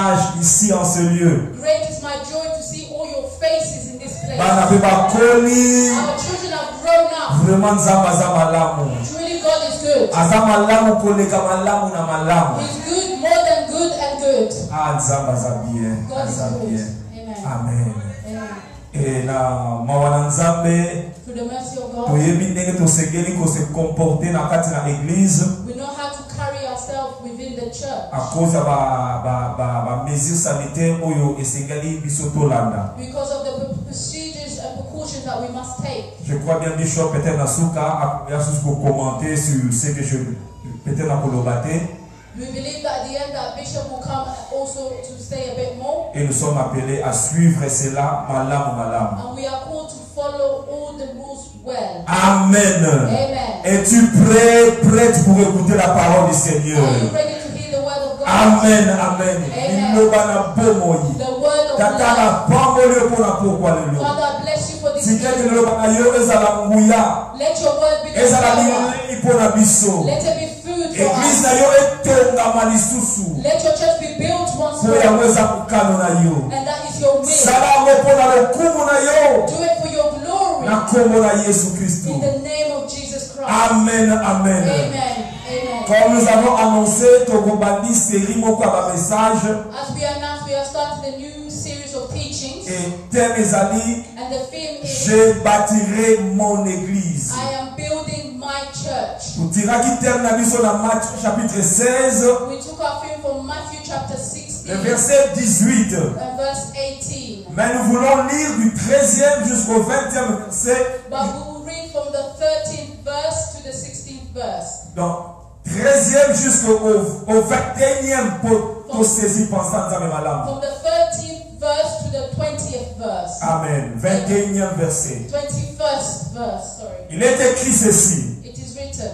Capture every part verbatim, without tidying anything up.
ici en ce lieu. Great is my joy to see all your faces in this place. Bana pe bakoli. Our children have grown up. Vraiment nzamba za malamu. Truly God is good. Aza malamu koleka malamu na malamu. He's good, more than good and good. Ah nzamba za bien. God is Za good. bien. Amen. Amen. Amen. Et na mawana nzambe Through the mercy of God, toyebi ndenge tosengeli ko se comporter na kati na église we know how to carry ourselves within the church. à cause ba ba ba ba mesures sanitaires oyo esengeli biso tolanda. Because of the procedures and precautions that we must take. Je crois bien Bishop peut-être Nasuka a pour commenter sur ce que je peut-être na kolobate. We believe that at the end that Bishop will come also to say a bit more. Et nous sommes appelés à suivre cela malamu malamu. And we are called to follow all the rules well. Amen. Amen. Es-tu prêt, prête pour écouter la parole du Seigneur? Are you ready to hear the word of God? Amen, amen. Amen. Il bana bomoyi. The word of Tata na life. pambolio pour pourquoi le lieu. Father, I bless you for this Si quelqu'un day. le bana yo ezala nguya. Let your word be the Ezala power. li pour la biso. Let it be food for Église us. na yo etonga malisusu. Let your church be built once Pour more. yaweza kukano na yo. And that is your will. Sala mo pour la lokumu na yo. Do it for your glory. Na kombo na Yesu Kristo. In the name of Jesus Christ. Amen, amen. Amen. Amen. Comme nous avons annoncé, Togobandi série moko ba message As we announced, we are starting a new series of teachings. et thème ezali And the theme is je bâtirai mon église. I am building my church. Pour tiraki thème na biso na Matthieu chapitre seize, We took our theme from Matthew chapter le sixteen verset dix-huit. and verse eighteen. Mais nous voulons lire du treizième jusqu'au vingtième verset. But we will read from the thirteenth verse to the sixteenth verse. Donc treizième jusqu'au au vingt et unième pour pour saisir pensant dans mes malades. From the thirteenth verse to the twentieth verse. Amen. vingt et unième verset. twenty-first verse, sorry. Il est écrit ceci. It is written.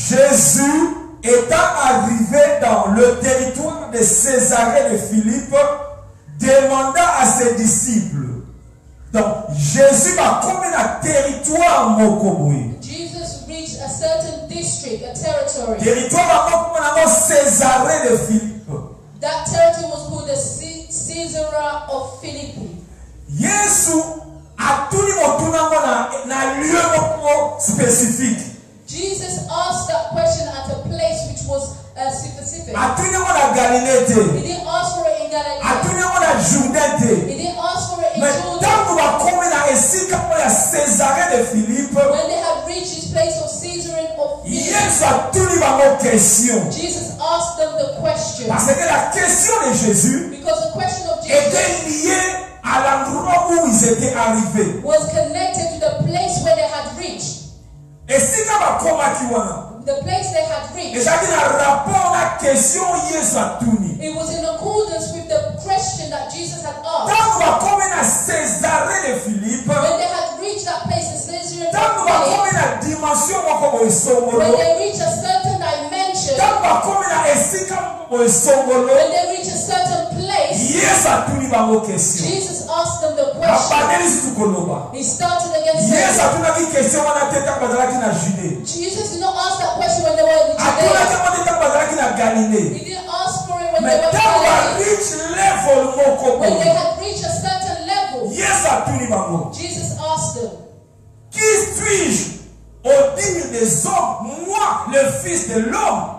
Jésus étant arrivé dans le territoire de Césarée de Philippe, demanda à ses disciples. Donc, Jésus va comme un territoire mokoboui. Jesus reached a certain district, a territory. Territoire comme Césarée de Philippe. That territory was called the Caesarea of Philippi. Yesu a tout le monde dans un lieu spécifique. Jesus asked that question at a place which was uh, specific. A tout le monde à Galilée. He didn't ask for it in A tout Galilee. le monde à Jourdain. He didn't ask for it in Mais Jordan. tant qu'on va comme un ici comme la Césarée de Philippe. When they had reached this place of Caesarea of Philippi, Yesu a tout le monde question. Jesus asked them the question. Parce que la question de Jésus Because the question of Jesus était liée à l'endroit où ils étaient arrivés. was connected to the place where they had reached. Et si on va comment The place they had reached. et ça dit un rapport à la question Yesu a tout mis. It was in accordance with the question that Jesus had asked. Tant qu'on va comme à Césarée de Philippe. When they had reached that place in Caesarea Tant qu'on of va Philippi, comme à dimension comme ils sont when they reach a certain dimension, tant qu'on va comme à ici comme ils sont when they reach a certain place, Yesu a tout mis dans vos questions. Jesus asked them the question. He started again Yesu saying, a tout mis question on a tête à bazalaki na Judée. Jesus did not ask that question when they were in A tout Judea. mis tête à bazalaki na Galilée. He didn't ask for it when Mais they were in tant qu'on va Galilee. reach level moko When they had reached a certain level, Yesu a tout mis bango. Jesus asked them, Qui suis-je au digne des hommes, moi, le fils de l'homme?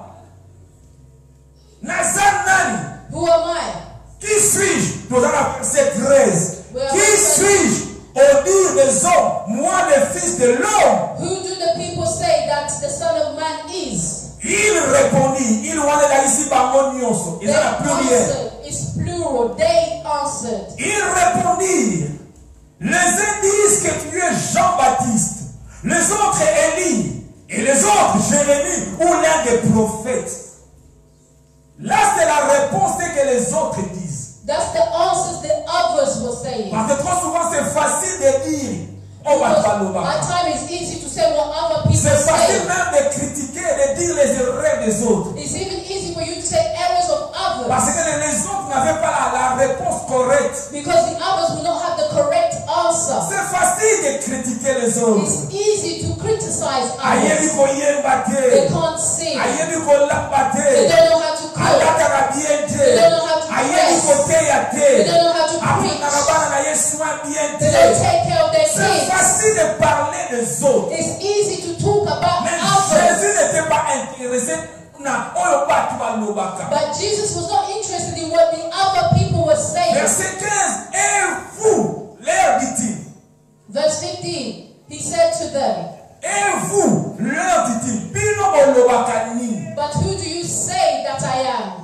Nazan nani? who am I? Qui suis-je? Dans la verset treize. Well, Qui well, suis-je au digne des hommes, moi, le fils de l'homme? Who do the people say that the Son of Man is? Il répondit, il wanait là ici par mon nyonso. Il They a la pluriel. answered, it's plural, they answered. Il répondit, les uns disent que tu es Jean-Baptiste, les autres Élie, et les autres Jérémie ou l'un des prophètes. Là, c'est la réponse que les autres disent. That's the answers the others were saying. Parce que trop souvent, c'est facile de dire, on va Because pas le at times it's easy to say what other people C'est facile say. même de critiquer et de dire les erreurs des autres. It's even easy for you to say errors of others. Parce que les autres n'avaient pas la, la réponse correcte. Because the others will not have the correct answer. C'est facile de critiquer les autres. It's easy to criticize Ayebi others. ko yemba They te. can't sing. Ayebi ko lamba They te. don't know how to cook. Ayatara bien They te. don't know how to Ayebi ko dress. ya They te. don't know how to Apona preach. bana na Yesu wa bien They don't te. take care of their C'est kids. facile de parler des autres. It's easy to talk about Mais others. Jésus n'était pas intéressé na oyo batu balobaka. But Jesus was not interested in what the other people were saying. Verset quinze. Et vous, leur dit-il. Verse fifteen, he said to them, Et vous, leur dit-il. Bino bolobaka nini. but who do you say that I am?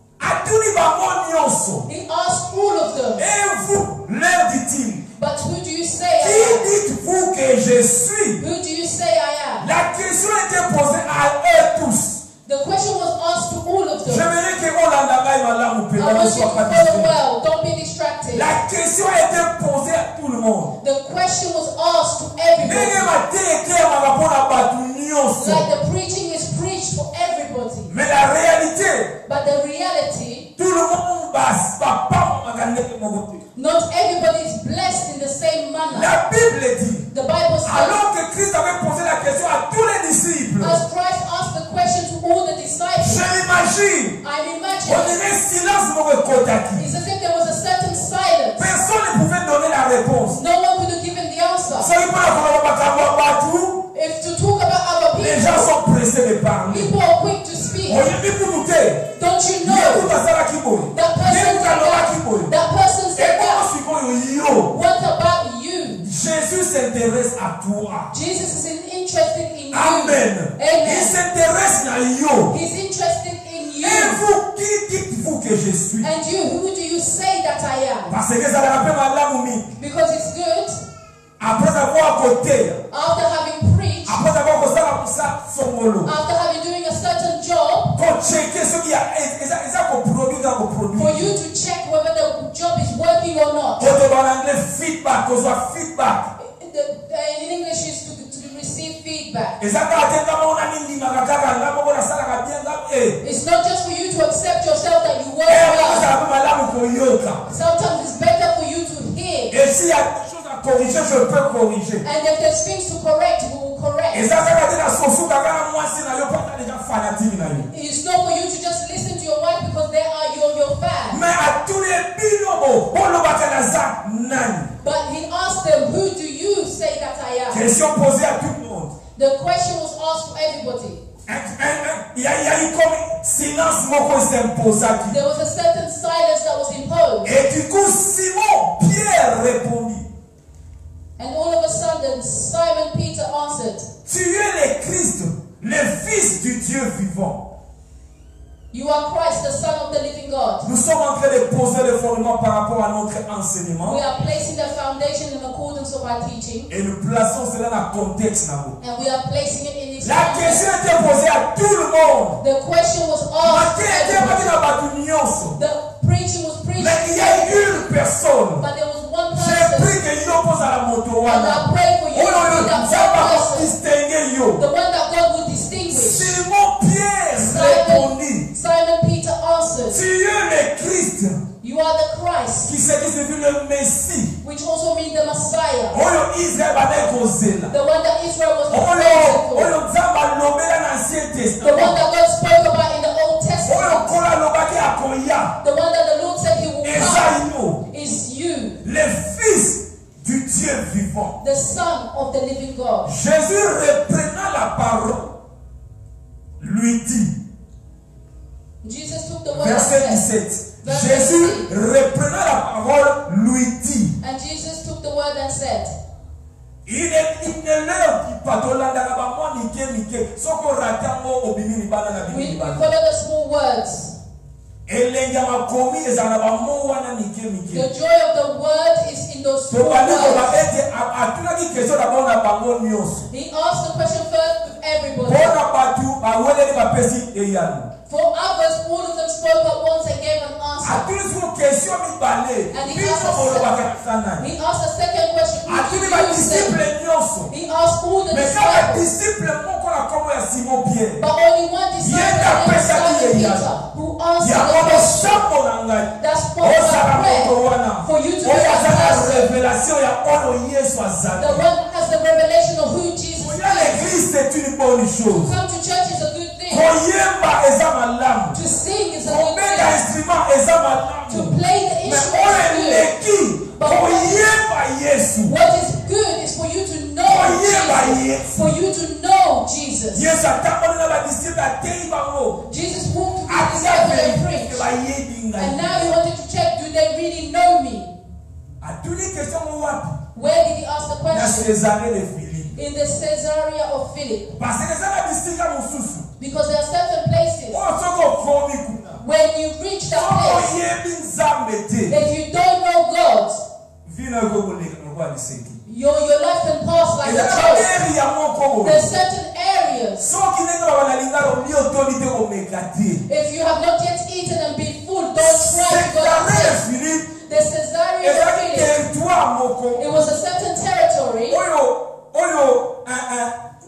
Atuni bango nyonso. He asked all of them, Et vous, leur dit-il. but who do you say I Qui dites-vous que je suis? am? Who do you say I am? La question était posée à eux tous. The question was asked to all of them. J'aimerais que on l'endaille malamu I pela want ne you to soit pas follow distrait. well. Don't be distracted. La question a été posée à tout le monde. The question was asked to everybody. Ndenge mateekema bapona batu nyonso. Like the preaching is preached for everybody. Mais la réalité, But the reality, tout le monde bas papa makandeke moko te. not everybody is blessed in the same manner. La Bible dit, The Bible says, alors que Christ avait posé la question à tous les disciples, as Christ asked the question to all the disciples, je m'imagine, I'm on imagining dirait silence moko ekotaki. it's as if there was a certain silence. Personne ne pouvait donner la réponse. No one could have given the answer. Soki mpona koloba makambo ya batu, If to talk about other les people, gens sont pressés de parler. people are quick to speak. Oyebi kutu te. Don't you Ye know kutu asalaki boye. that person Ye kutu said alobaki that? boye. That person said Ekoma that. sikoyo yo. What about you? Jésus s'intéresse à toi. Jesus is interested in you. Amen. Il Amen. s'intéresse à yo. He's interested in you. Et vous, qui dites-vous que je suis? And you, who do you say that I am? Parce que ça le rappelle malamu mingi. Because it's good, Après avoir côté, after having preached, après avoir kosala musa songolo, after having doing a certain job, ko checker ce qui a eza eza ko produit dans ko for produit. you to check whether the job is working or not. Koto en anglais feedback, ko soit feedback. The- uh, in English is to, to receive feedback. Eza ka tenda mona nindi makaka ngamo bona sala ka bien ngam eh. It's not just for you to accept yourself that you work Eh, ko well. sala malamu ko yoka. Sometimes it's better for you to hear. Et s'il y a des choses à corriger, je peux corriger. And if there's things to correct, we will correct. Et ça, ça va dire la source kaka mwasi na yo pas déjà fanatique na yo. It's not for you to just listen to your wife because they are your, your fan. Mais à tous les binomo, on le battra za nani. But he asked them, who do you say that I am? Question posée à tout le monde. The question was asked to everybody. Un- un- un- Il y a, il y a eu comme silence moko s'imposaki. There was a certain silence that was imposed. Et du coup, Simon, Pierre répondit, And all of a sudden, Simon Peter answered, tu es le Christ, le Fils du Dieu vivant. you are Christ, the Son of the living God. Nous sommes en train de poser le fondement par rapport à notre enseignement We are placing the foundation in accordance of our teaching. et nous plaçons cela dans le contexte. And we are placing it in its La context. question était posée à tout le monde. The question was asked to Matin était everybody. pas dans batu nyonso. The preaching was preached Mais il y to a everybody. une personne. But there was one J'ai person. pris que yo pose à la moto And wana. I pray for you Oh to non, be non, that ça one va person. distinguer yo. The one that God will distinguish. Simon Pierre Simon, répondit, Simon Peter answered, tu es le Christ, you are the Christ, qui signifie le Messie. which also means the Messiah. Oyo Israël bana kozela. The one that Israel was Oyo waiting for. oyo Nzamba lobela na Ancien The one Testament. that God spoke about in the Old Oyo Testament. kola lobaki akoya. The one that the Lord said he will come Esaïno, is you, le Fils du Dieu vivant. the Son of the living God. Jésus reprenant la parole lui dit, Jesus took the word and verset said, dix-sept, Jésus reprenant la parole lui dit, and Jesus took the word and said, il est il ne leur dit pas tolanda na ba mo mike mike soko ratango obimi libana na we, bimi we libana follow the small words. elenga makomi ezana ba mo wana mike The mike joy of the word is in those to small bani ko ba words. ete atuna ki question na bona bango nyonso He asked the question first with everybody. bona batu bawele ni bapesi eyano For others, all of them spoke at once and gave an answer. atuni ko question mibale And he biso asked olo us- bakana He asked a second question. Who atuni do ba you say? disciple nyonso He asked all the mais kaka disciples. disciple moko na komo ya Simon Pierre But only one disciple, Yenda named pesa Simon ki Peter, yeyana. who answered ya the komo question. sambo na ngai That spoke ozala my moto prayer wana for you to be oyo aza na baptized. révélation ya oyo Yesu The azali one that has the revelation of who Jesus koya is. l'église c'est une bonne To chose come to church is a good thing. koyemba eza malamu To sing is a good kobeta thing. instrument eza To malamu play the mais instrument Jesus. Yesu atamboli na badisciple ateyi bango. Jesus walked with his disciples and preached. bayebi And ngai. now he wanted to check, do they really know me? Atuli question mo wapi? Where did he ask the Na question? Césarée de Philippe. In the Caesarea of Philip. Parce que eza na bisika mosusu. Because there are certain places, Oyo soki okomi kuna. when you reach that Soki place, oyebi Nzambe te. if you don't know God, Vi na ekoleka lokola liseki. your, your life can pass like a Eza na joke. area moko boye. There's certain areas, Soki ndenge babanalinga lomi otoli te komeka te. if you have not yet eaten and been full, don't try to go Césarée de upstairs. Philippe. The Caesarea of Ezali Philip, territoire moko. it was a certain territory. Oyo oyo eh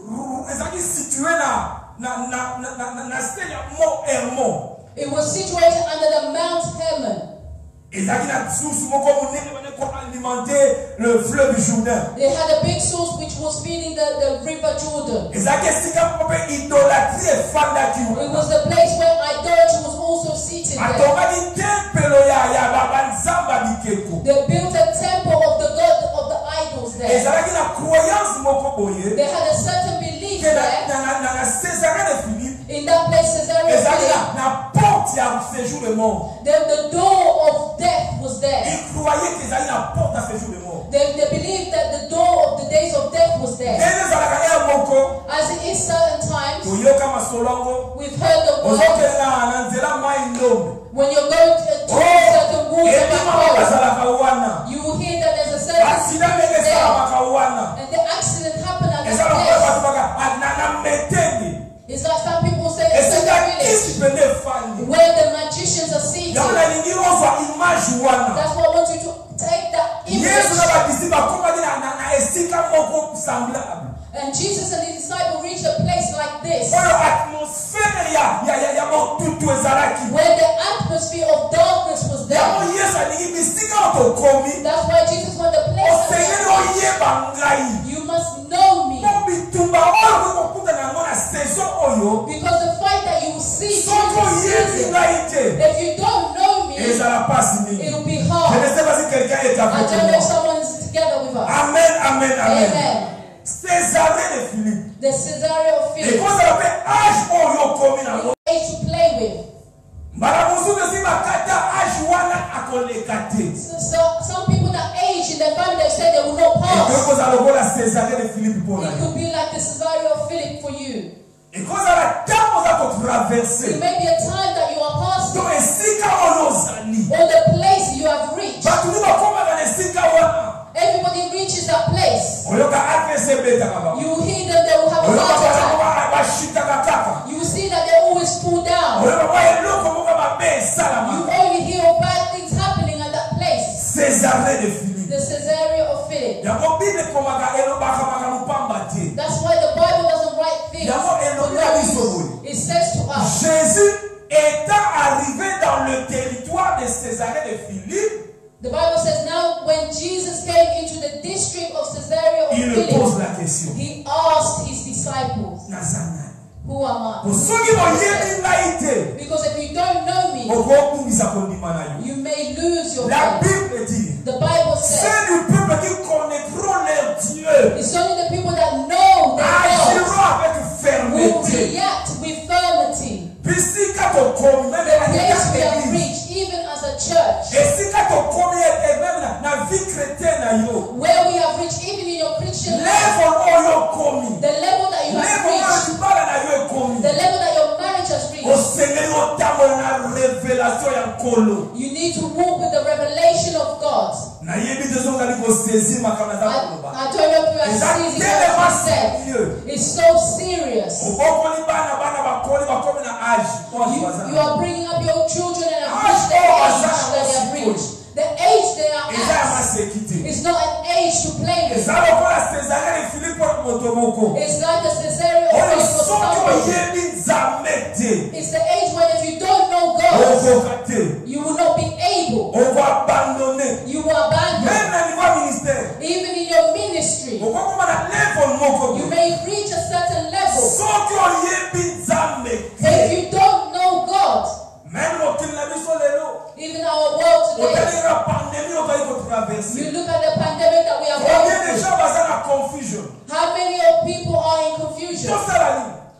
eh ezali situé na na na na na na stade ya Mont Hermon. It was situated under the Mount Hermon. Ezali na source moko monene bane ko alimenter le fleuve Jourdain. They had a big source which was feeding the, the river Jordan. Ezali esika moko pe idolatrie efandaki. It was the place where idolatry was also seated there. Atongaki tempelo ya ya babanzamba bikeko. They built a temple of the god of the idols there. Ezalaki na croyance moko boye. They had a certain belief Que na there. na na na Césarée de Philippe. In that place, Caesarea of Ezalaki Philip, na na porte ya séjour de mort. the, the door of death was there. Ils croyaient qu'ils allaient la porte à séjour de mort. They, they believed that the door of the days of death was there. Ndenge ezalaka ya moko. As it is certain times, Toyoka masolongo. we've heard the word Ozokende na na nzela mai ndombe. when you're going to, to certain water back Ebima home, bazalaka wana. you will hear that there's a certain Accident ndenge there. esalaka wana. And the accident happened at Ezalaka that oyo place. bato baka na na metenge. It's like some people say it's Esika a village kisi pende efandi. where the magicians are seated. Yango nalingi ozwa image wana. That's why I want you to take that Yesu na image. badisiple bakomaki na na na esika moko semblable. And Jesus and his disciples reached a place like this, Oyo atmosphère ya ya ya ya motutu ezalaki. where the atmosphere of darkness was there. Yango Yesu alingi bisika otokomi. That's why Jesus went the place. Osengeli oyeba ngai. You must know me, Mo bitumba oyo kokuta na ngo na saison oyo. because the fight that you will see Soki during this oyebi season, ngai te. if you don't know me, Ezala pasi mingi. it will be Je ne hard. sais pas si quelqu'un est I don't avec know if moi. someone's together with us. Amen, amen, amen. Amen. Césarée de Philippe. The Caesarea of Et Philip, quand ça fait âge oyo komi na ngo. age to play with. Mbala mosusu si bakata âge wana akoleka te. So, so some people that age in their family, they say they will not pass. Ekozala lokola Césarée de Philippe mpo na It yo. could be like the Caesarea of Philip for you. Ekozala ntango oza kotraverse. It may be a time that you are passing, To esika oyo ozali. or the place you have reached. Bato ni bakomaka na esika wana. Everybody reaches that place. Oyoka A V C ebetaka bango. You hear them, they will have a Oyoka heart attack. bango bashitaka kaka. You will see that they always fall down. Oyoka mwa eloko moko mabe You esalama. only hear of bad things happening at that place. Césarée de Philippe. The Caesarea of Philip. Yango Bible ekomaka elobaka makambo pamba te. That's why the Bible doesn't write things for no reason. It says to us, Jésus étant arrivé dans le territoire de Césarée de Philippe, the Bible says, now when Jesus came into the district of Caesarea of il Philip, pose la question. he asked his disciples, Nazana. who am I? Soki boyebi ngai te, Because if you don't know me, okokungisa kondima na yo. you may lose your La faith. Bible dit, The Bible says, c'est du peuple qui connaîtront leur Dieu, it's only the people that know their agiront God avec will fermeté. react with firmity. Bisika tokomi, même The na place we have l'église. reached, even as a church, Esika tokomi et même na- na vie chrétienne na yo. where we have reached, even in your Christian life, Level oyo komi. the level that you have Level oyo reached, libala na yo ekomi. the level that your marriage has reached, Osengeli otambola na révélation ya nkolo. you need to walk with the revelation of God. Nayebi te soki ozali kosaisir makambo naza I, koloba. I don't know if you Eza are seizing tellement what he said. sérieux. It's so serious. Obokoli bana bana bakoli bakomi na âge. You, you are bringing up your children and have Ah, reached the oh, age Azana that they have Wasiko. reached. The age they are Eza ya at masekite. is not an age to play with. Eza lokola Césarée de Philippe oyo moto moko. It's like the Caesarea of Oyo Philip was soki founded. oyebi Nzambe te, It's the age when if you don't know God, okoka te. you will not be able. Okoabandone. You will abandon. Même na niveau ya ministère. Even in your ministry, Okokoma na level moko. you may reach a certain level. Soki oyebi Nzambe If te, you don't know God, même mokili na biso lelo, even our world today, otalinga pandémie okali kotraverse. you look at the pandemic that we are Combien going de through. gens baza na confusion? How many of people are in confusion? Tosala nini?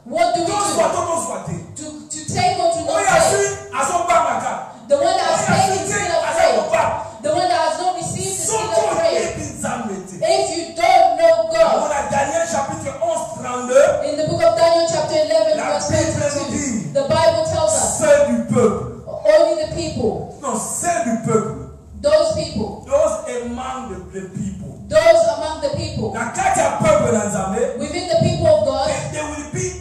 to, to take or to not oyo take. azwi azobangaka The one that has oyo taken azwi is te still aza afraid. kobanga The one that has not received is still soki afraid. oyebi nzambe te If you don't know God, omona Daniel chapitre onze trente-deux in the book of Daniel chapter eleven La verse Bible nous twenty-two, dit, the Bible tells us ceux du peuple only the people, non ceux du peuple those people, those among the, the people those among the people, na kati ya peuple na nzambe within the people of God, there will be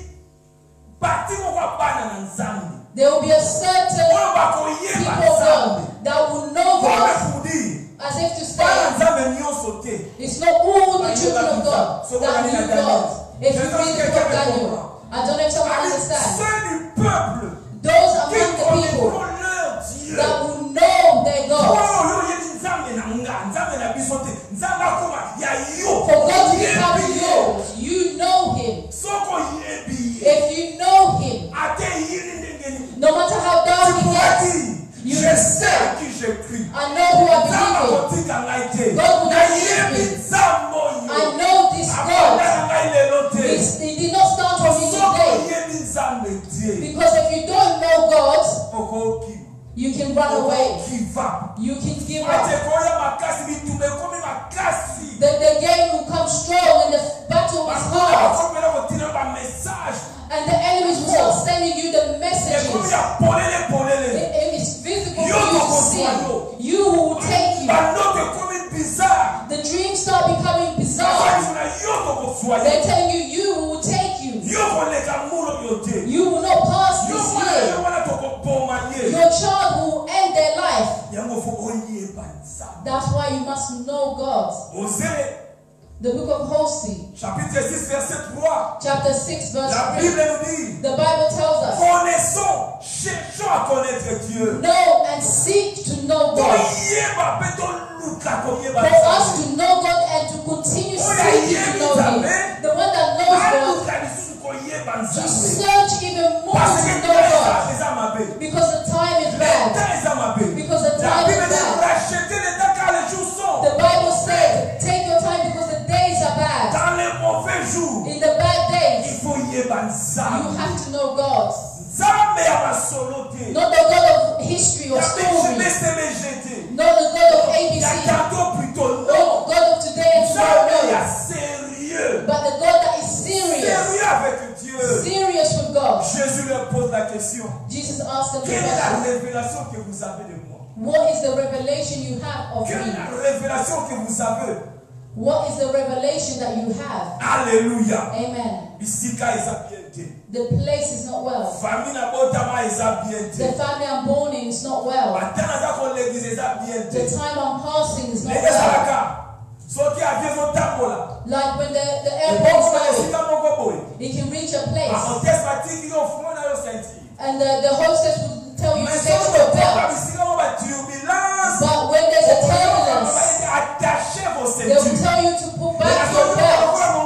parti moko ya bana na nzambe there will be a certain oyo bakoyeba people of nzambe God that will know pona God pour dire as if to bana say, nzambe nyonso te it's not all the children of God that knew God. If you read the book of Daniel, I don't know if someone avec understands. ceux du peuple Those qui among the people connaîtront leur Dieu that will know their God. oyo oyebi nzambe na nga nzambe na biso te nzambe akoma ya yo For God to become Oyebi ye. yours, you know Him. soko oyebi ye If you know Him, ate yini ndenge nini no matter how dark tu it pourras gets, dire you je can sais say, à qui je prie I know who I nzambe believe in. akotika ngai te God will not nayebi leave me. nzambe I oyo know this akonda God. na ngai lelo te It's- It did not start from me soko today. oyebi nzambe te Because if you don't know God, okokima you can run away. okokiva You can give ate up. koya makasi bitumba ekomi makasi The, the game will come strong and the battle is bakoma hard. bakomela kotina bamessage And the enemies will start sending you the ekomi messages. ya polele polele It, it is visible for Yo you to toko see. swayo. You will take you. bandoto ekomi bizarre The dreams start becoming bizarre. bazakisona yo tokoswaye They're telling you, you will take you. yo koleka mulo yo te You will not pass yo this mwana yo year. wana tokoboma ye Your child will end their life. yango fo oyeba nzambe That's why you must know God. Osée The book of Hosea, chapitre six verset trois chapter six, verse la three. Bible nous dit The Bible tells us, connaissons cherchons à connaître Dieu know and seek to know God. toyeba mpe toluka koyeba For us nzambe to know God and to continue seeking to know Him. The one that knows God, aluka lisusu koyeba to nzambe search even more parce to que know temps God. eza mabe Because the time is le bad. temps eza mabe Because the la time Bible is dit bad. rachetez le temps car les jours sont The Bible said, take your time because the days are bad. dans les mauvais jours In the bad il days, faut yeba you nzambe have to know God. nzambe ya masolo te Not the God of history or ya story. B C B G te Not the God of A B ya C. tantôt plutôt Not non the God of today and nzambe tomorrow. ya No. sérieux But the God that is serious. sérieux avec Dieu. Serious with God. Jésus leur pose la question Jesus asked them the quelle est la question, révélation que vous avez de moi what is the revelation you have of quelle est me? la révélation que vous avez What is the revelation that you have? alléluia Amen. bisika eza bien te The place is not well. famille na botama eza bien The te family I'm born in is not well. bata naza kolegise eza bien The te time I'm passing is not ndenge well. ezalaka soki avie ezotambola Like when the, the airplane's ekokona going, esika moko boye it can reach a place. bahotese batiki yo fumo na yo sentire And the, the hostess will tell you to mais take soki your okoka belt. bisika mo baturbulence But when there's a turbulence, attaché vos they will ceintures tell you to put back your belt.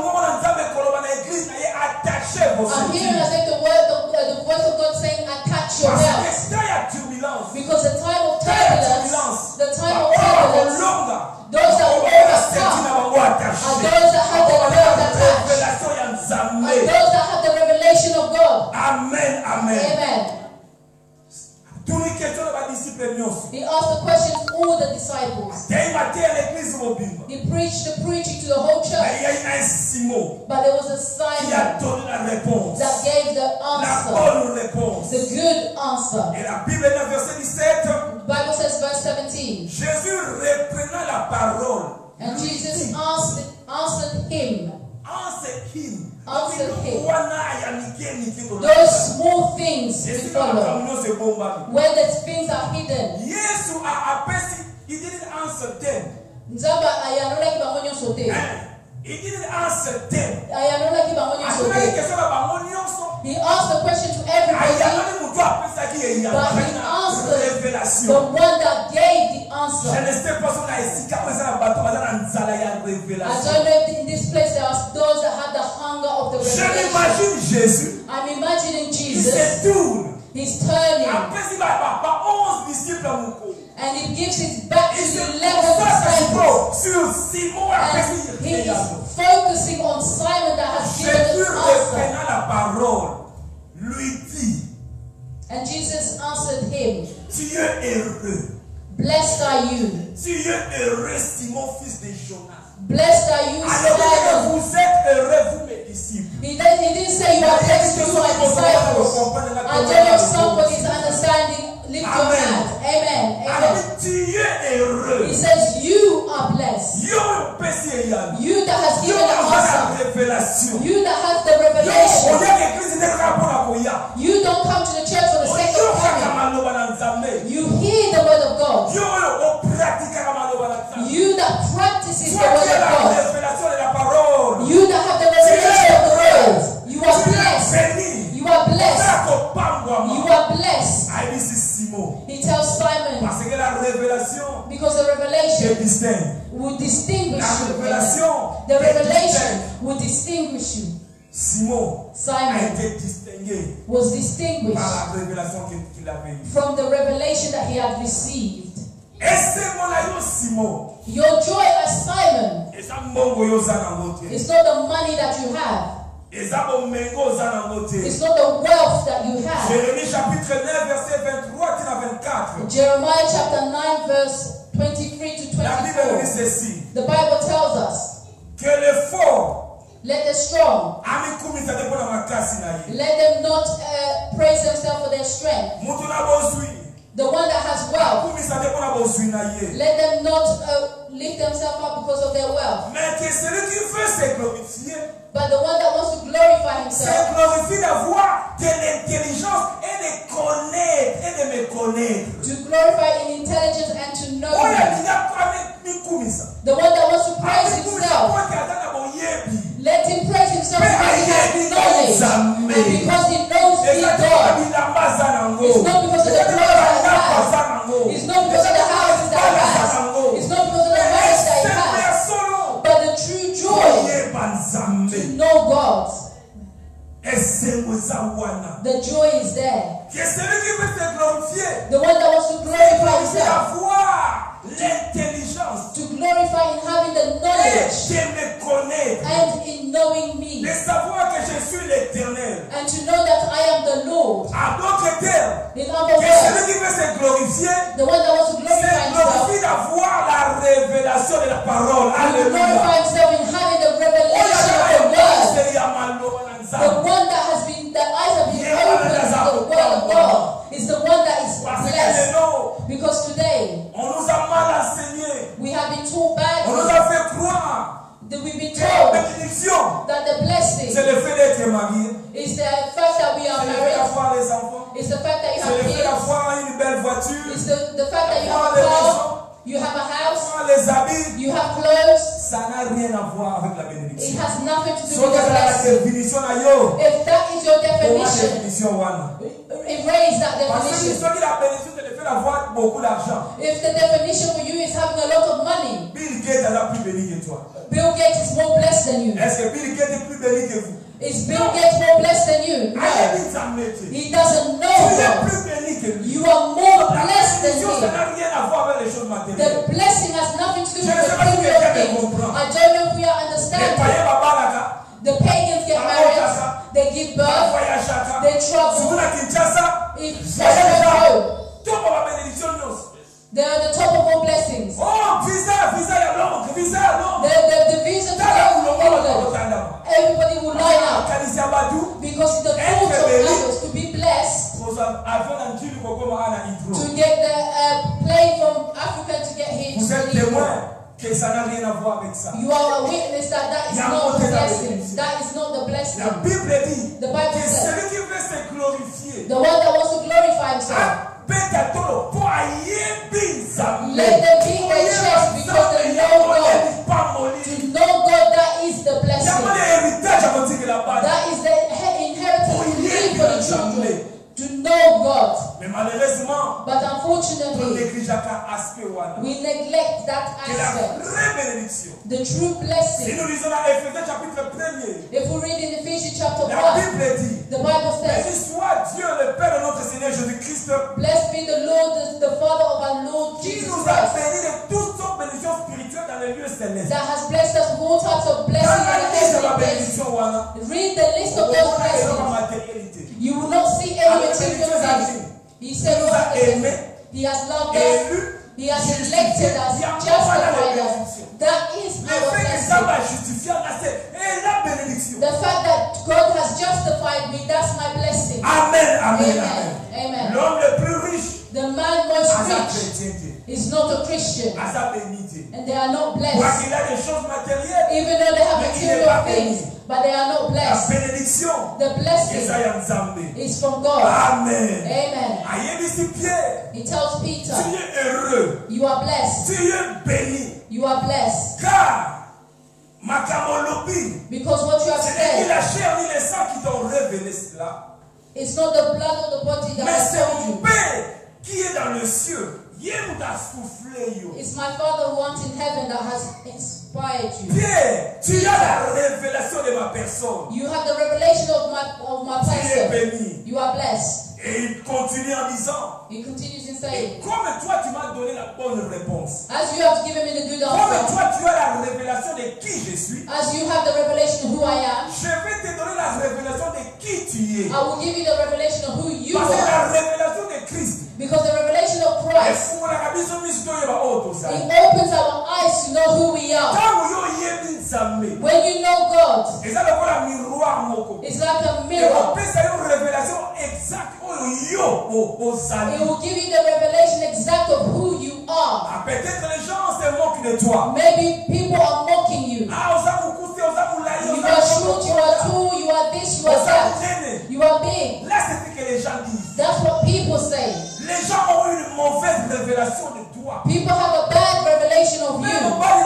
I'm hearing as if the word, the, uh, the voice of God saying, attach your belt. Because the time of turbulence, the time of turbulence, those that will overcome are those that have their belt attached, are those that have the revelation of God. Amen, amen. Amen. He asked the question to all the disciples. He preached the preaching to the whole church. But there was a Simon that gave the answer, the good answer. Et la Bible dans verset dix-sept, The Bible says, verse seventeen, Jésus reprenant la parole, and Jesus answered, answered him, answered him. Answered him. Those those small things will follow. Where the things are hidden. Yes, he didn't answer them. Nzaba ayanola kibango nyonso te. He didn't answer them. Ayanola kibango nyonso te. He asked the question to everybody, but he answered the one that gave the answer. Je ne sais pas si on a ici quand on est dans le bateau, on est dans la I révélation. don't know if in this place there are those that have the hunger of the Je revelation. m'imagine Jésus, I'm imagining il Jesus. se tourne. He's turning Après, il va par onze disciples à mon cours. and he gives his back to Il se the eleven disciples. concentre sur Simon. Après, And he il is regarde. focusing on Simon that has given Jésus the answer. reprenant la parole, lui es heureux. Blessed are you. Tu es heureux, Simon, fils de Jonas. Blessed are you, Alors que Simon. vous êtes heureux, vous mes disciples. He didn't, he didn't say you are blessed, you are disciples. I don't know if somebody's understanding. Lift your hand. Amen. Amen. Tu es heureux. He says you are blessed. You that has given the answer. You that has the revelation. You don't come to the church for the sake of coming. You hear the word of God. You that practices the word of God. You that have the revelation of the word. You are blessed. You are blessed. You are blessed. He tells Simon. Because the revelation will distinguish you. The revelation will distinguish you. Simon Simon was distinguished from the revelation that he had received. Your joy as Simon is not the money that you have. It's not the wealth that you have. Jeremiah chapter nine verse twenty-three to twenty-four. The Bible tells us let the strong, let them not uh, praise themselves for their strength. The one that has wealth, let them not uh, lift themselves up because of their wealth. But the one that wants to glorify himself, to glorify in intelligence and to know him. The one that wants to praise himself, let him praise himself because he has knowledge and because he knows his God. It's not because of the clothes that he has. It's not because of the houses that he has. It's not because of the marriage that he has. But the true joy to know God. The joy is there. The one that wants to glorify himself, to glorify in having the knowledge and in knowing me, and to know that I am the Lord. In other words, the one that wants to glorify himself, to glorify himself in having the revelation of the word. The one that has been, the eyes have been opened to the word of God is the one that is blessed. Because today, we have been taught badly, that we've been told that the blessing is the fact that we are married, it's the fact that you have kids, it's the, the fact that you have a car, you have a house, you have clothes. It has nothing to do with the blessing. If that is your definition, erase that definition. If the definition for you is having a lot of money, Bill Gates is more blessed than you. Is Bill Gates more blessed than you? No. He doesn't know God. You are more blessed than him. The blessing has nothing to do with the material things. I don't know if we are understanding. The pagans get married, they give birth, they travel. If they are the top of all blessings. Oh, visa, visa, visa, the, the, the visa to England. Everybody will line up because the thought of others to be blessed, to get the uh, plane from Africa to get here. You are a witness that that is not the blessing. That is not the blessing. The Bible says the one that wants to glorify himself, let them beat their chest because they know God. To know God, that is the blessing. That is the inheritance we leave for the children. To know God. But unfortunately, we neglect that aspect. The true blessing. If we read in Ephesians chapter one, the Bible says, blessed be the Lord, the Father of our Lord Jesus Christ, that has blessed us with all types of blessings in the heavenly places. Read the list of those blessings. You will not see any material things. He said, He has loved élu, us. He has elected us, justified us. That is our blessing. The fact that God has justified me, that's my blessing. Amen, amen, amen. Amen. L'homme le plus riche, the man most rich, is not a Christian. And they are not blessed. Even though they have material things, but they are not blessed. The blessing is from God. Amen. Amen. He tells Peter, you are blessed. You are blessed. Because what you have said, it's not the blood of the body that has told you. Qui est dans le cieux, it's my Father who art in heaven that has inspired you. Pierre, tu as la révélation de ma personne. You have the revelation of my of my person. You are blessed. Et il continue en disant, he continues in saying, comme toi tu m'as donné la bonne réponse, as you have given me the good comme answer, toi tu as la révélation de qui je suis, as you have the revelation of who I am, je vais te donner la révélation de qui tu es. I will give you the revelation of who you Parce que are. la révélation de Christ, because the revelation of Christ, it opens our eyes to know who we are. When you know God, it's like a mirror. It will give you the revelation exact of who you are. Maybe people are mocking you. You are short, you are tall, you are this, you are that. You are big. That's what people say. Les gens ont une mauvaise révélation de toi. People have a bad revelation of you.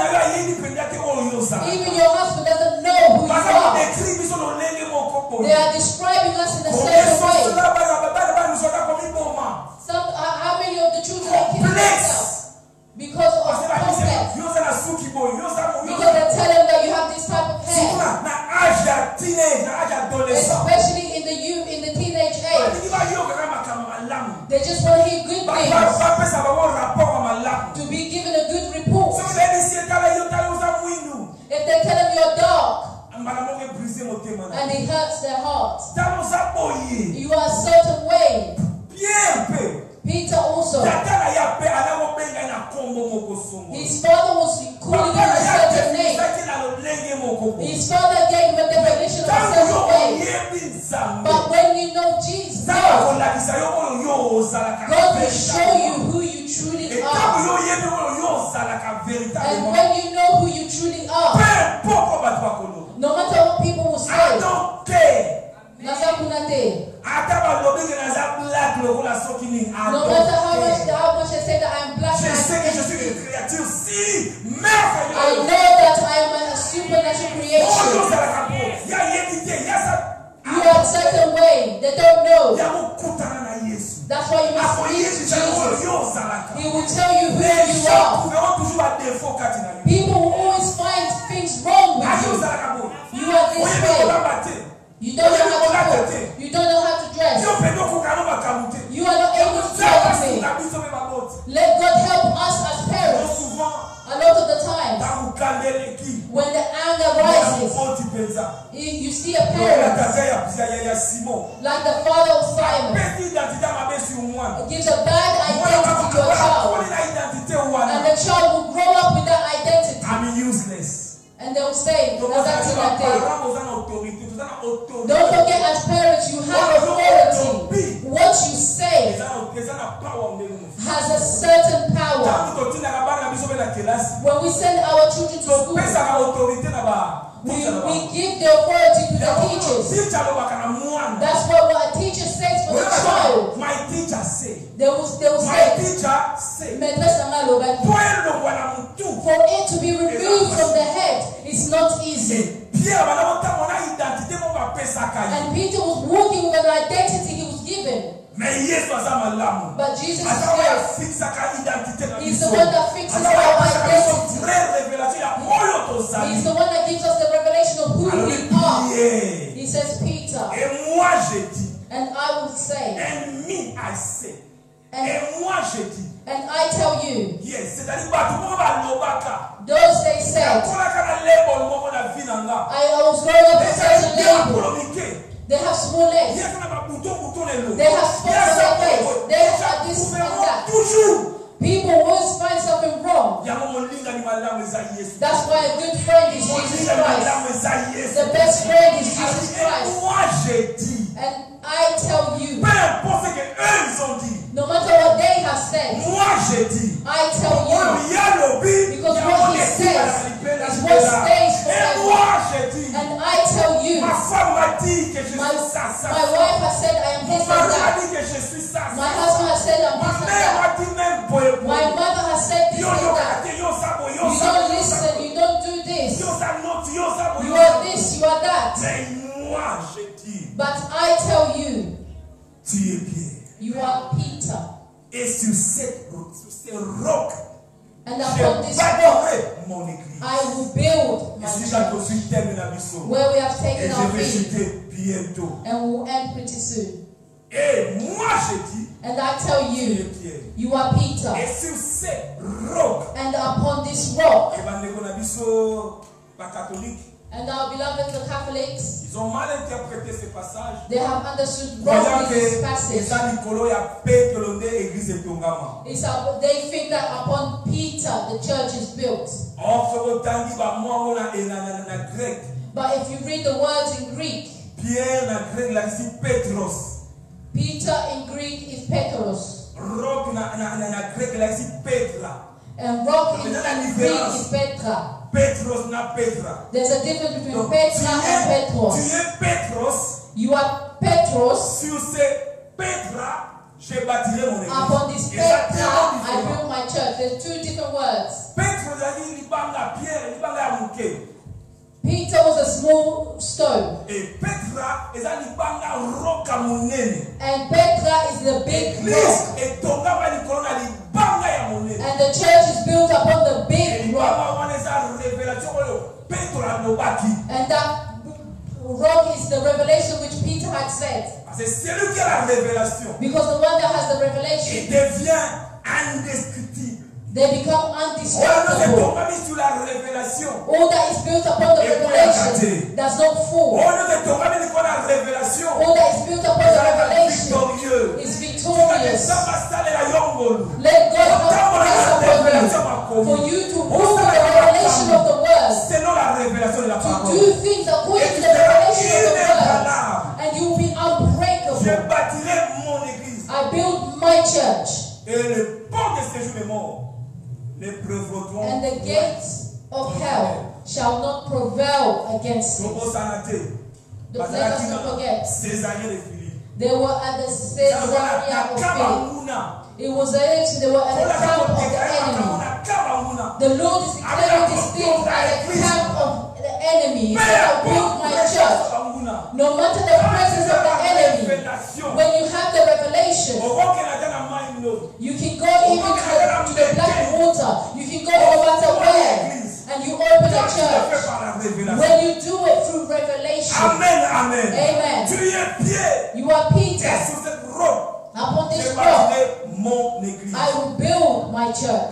Even your husband doesn't know who you are. They are describing us in a certain way. Some, uh, how many of the children are killing themselves? Because of complex. Because they tell them that you have this type of hair. Especially in the youth, in the teenage age. They just want to hear good things. To be given a good report. If they tell them you're dark, and it hurts their heart, you are a certain way. Peter also, his father was calling him a certain name. His father gave him a definition of a certain way. But when you know Jesus, God, God will show you who you truly are. And when you know who you truly are, no matter what people will say, I don't care. No matter how much, how much I say that I am black, I know that I am a supernatural creation. You are a certain way. They don't know. That's why you must meet Jesus. He will tell you who you are. People will always find things wrong with you. You are this way. You don't know how to cook. You don't know how to dress. You are not able to do anything. Let God help us as parents. A lot of the time, when the anger rises, you see a parent, like the father of Simon, gives a bad identity to a child, and the child will grow up with that identity. I'm useless. And they'll say, that's like don't forget, as parents, you have authority. What you say has a certain power. When we send our children to school, we, we give the authority to the teachers. That's what, what a teacher says for the child. My teacher say. They will, they will My say, teacher say. For it to be removed from the head, it's not easy. And Peter was walking with an identity he was given. But Jesus is there. He's the one that fixes our identity. He's the one that gives us the revelation of who we are. He says, Peter, and I will say, and me I say, and, and I tell you, yes, those they said, I was growing up in such a label. They have small legs. They have spots on their face. They have this and that. That's why a good friend is Jesus Christ. The best friend is Jesus Christ. Moi j'ai dit. And I tell you, peu importe ce que eux ils ont dit. No matter what they have said, moi j'ai dit. I tell you, because what he says is what stays forever. Et moi j'ai dit. And I tell you, ma femme m'a dit que je suis my, ça, ça. my wife has said I am this and that. Que je suis ça, ça. My husband has said I'm this and that. My mother has said this and that. You don't listen, you don't do this. You are this, you are that. Moi, je dis, but I tell you, tu es Pierre. You are Peter. Et sur cette roc, and upon this rock, mon église. I will build my church. Where we have taken our feet. And we will end pretty soon. Et moi je dis, and I tell you, you are Peter. Et sur cette roc, and upon this rock, and our beloved the Catholics, ils ont mal interprété ce passage. They have understood wrongly this passage. It's a, they think that upon Peter the church is built. But if you read the words in Greek, Peter in Greek is Petros. And rock in, in Greek is Petra. Petros na Petra. There's a difference between Petra and Petros. Tu es Petros. You are Petros. Sur ces Petra, je bâtirai mon église. Upon this Petra, I build my church. There's two different words. Petros a dit libanga pierre, libanga muke. Peter was a small stone. Et Petra is a libanga roca munene. And Petra is the big rock. Et tonga ba likolona libanga ya munene. And the church is built upon the big rock. And that rock is the revelation which Peter had said. Because the one that has the revelation, they become indestructible. All that is built upon the revelation does not fall. All that is built upon the revelation is victorious. Let God have grace upon you for you to move with the revelation of the word, to do things according to the revelation of the word, and you will be unbreakable. I build my church. And the gates of hell shall not prevail against it. Let us not forget, they were at the Caesarea of Philip. It was as if they were at the camp of the enemy. The Lord is declaring these things at the camp of the enemy. He said, I build my church. No matter the presence of the enemy, when you have the revelation, you can go even to the, to the black water. You can go no matter where. And you open a church. When you do it through revelation. Amen, amen. Amen. You are Peter. Upon this rock, I will build my church.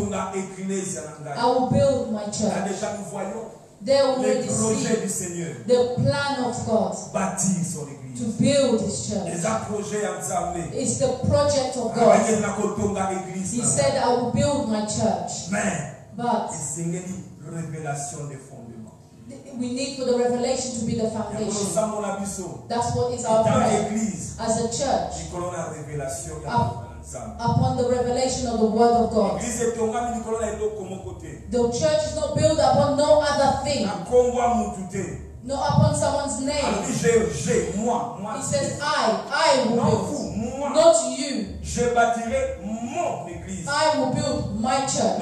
I will build my church. They already see the plan of God to build His church. It's the project of God. He said, I will build my church. But we need for the revelation to be the foundation. That's what is our prayer as a church. Up, upon the revelation of the word of God. The church is not built upon no other thing. Not upon someone's name. He says, I, I will build. Not you. I will build my church.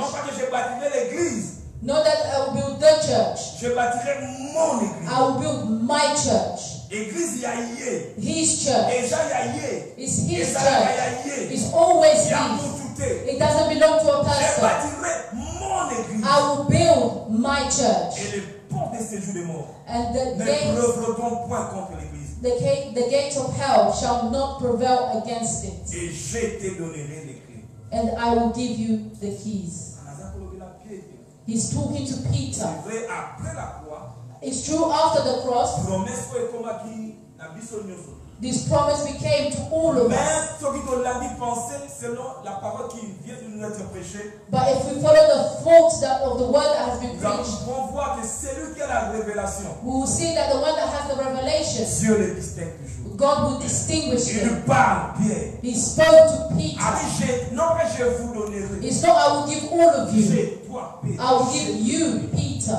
Not that I will build the church. I will build my church. His church. It's his church. It's always his. It doesn't belong to a pastor. I will build my church. And the gates, the, gate, the gates of hell shall not prevail against it. And I will give you the keys. He's talking to Peter. This promise became to all of Mais us. ceux qui ont l'envie de penser selon la parole qui vient de nous être prêchée, But if we follow the thoughts that of the word that has been nous preached, allons voir que celui qui a la révélation, we will see that the one that has the revelation, Dieu le distingue toujours. God will distinguish Il him. lui parle bien. He spoke to Peter. Ah, je, non, mais je vous donnerai. It's not I will give all of you. C'est toi, Péter. I will give you, Peter.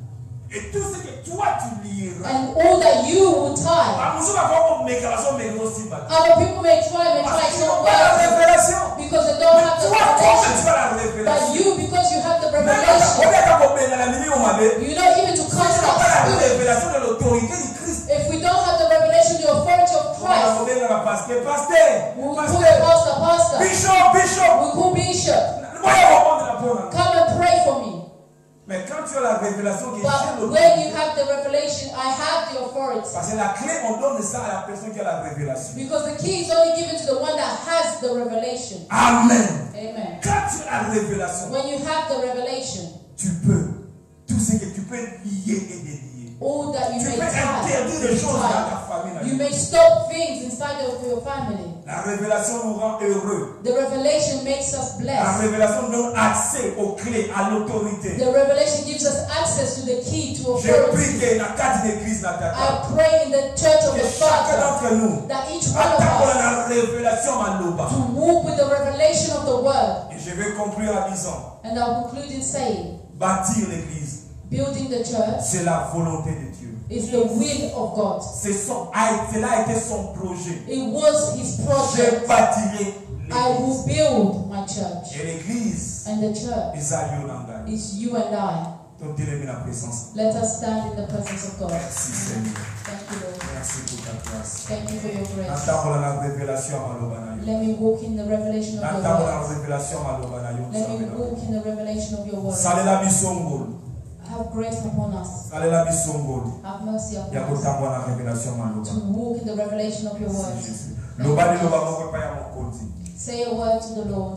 Et tout ce que toi tu liras. And all that you will tie. Ah, nous sommes encore mécanisés, mais nous aussi bâtis. Other people may try, may try, Parce it's qu'ils n'ont not pas la working. révélation. Because they don't have the Toi, comment tu revelation. as la But révélation? you, because you have the Même quand revelation, on est capable de la nuit, on m'avait. you know, even to Si tu cast n'as pas out la spirits, révélation de l'autorité du Christ, if we don't have the revelation, the authority of on va Christ, demander à la pasteur, pasteur, we will call pasteur, a pastor, pastor. bishop, bishop. We call bishop. Moi, je vais répondre la bonne. Come and pray for me. Mais quand tu as la révélation que j'ai But when l'autorité, you have the revelation, I have the authority. parce que la clé, on donne ça à la personne qui a la révélation. Because the key is only given to the one that has the revelation. Amen. Amen. Quand tu as la révélation, When you have the revelation, tu peux, tout ce que tu peux lier et délier. all that you Tu may peux interdire des tie, choses dans tie. ta famille. You may stop things inside of your family. La révélation nous rend heureux. The revelation makes us La blessed. révélation donne accès aux clés, à l'autorité. The revelation gives us access to the key to Je prie authority. que la carte d'église n'a pas. I pray in the church of Que the chacun Father d'entre nous that each one of attaque us la révélation à l'Oba. to walk with the revelation of the word. Et je vais conclure en disant, And I'll conclude in saying, bâtir l'église, building the church c'est la volonté de Dieu. is the will of God. C'est son, a- cela a été son projet. It was his Je project. bâtirai I will l'église. build my church. Et l'église, And the church les alliés en is you and I. Donc, délève la présence. Let us stand in the presence of God. Merci Seigneur. Thank you, Lord. Merci pour ta grâce. Thank you for your grace. Attends la révélation à l'Obanayo. Let me walk in the revelation of your Attends la word. révélation à l'Obanayo. Let me walk in the revelation of your word. Sale la bisongol. Have grace upon us. Sale la bisongol. Have mercy upon us. Yakotambwa la révélation à To l'Oba. walk in the revelation of your Merci word. Jésus. L'Oba ni l'Oba moko pa ya mokonzi. Say a word to the Lord.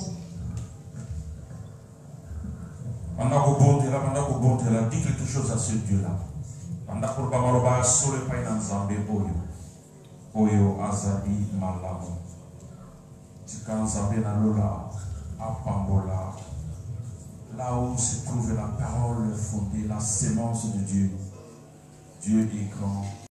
Pendant qu'on bondira, pendant qu'on bondira, dis quelque chose à ce Dieu-là. Pendant qu'on va maloba sur le pain dans Zambé, Oyo. Oyo Azali Malamu. Tika Zambé na Lola, Apambola. Là où se trouve la parole fondée, la sémence de Dieu. Dieu est grand.